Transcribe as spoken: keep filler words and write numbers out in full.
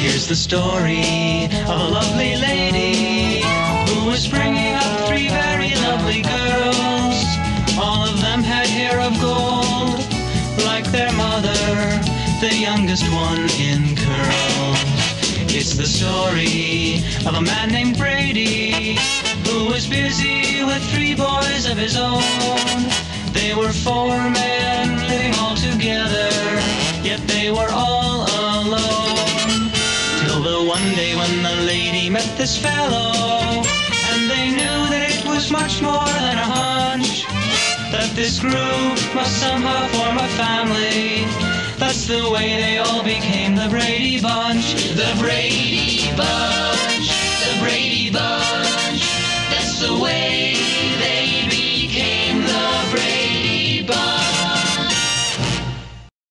Here's the story of a lovely lady who was bringing up three very lovely girls. All of them had hair of gold, like their mother, the youngest one in curls. It's the story of a man named Brady who was busy with three boys of his own. They were four men living all together, yet they were all alone. Till the one day when the lady met this fellow, and they knew that it was much more than a hunch, that this group must somehow form a family. That's the way they all became the Brady Bunch. The Brady Bunch. The Brady Bunch.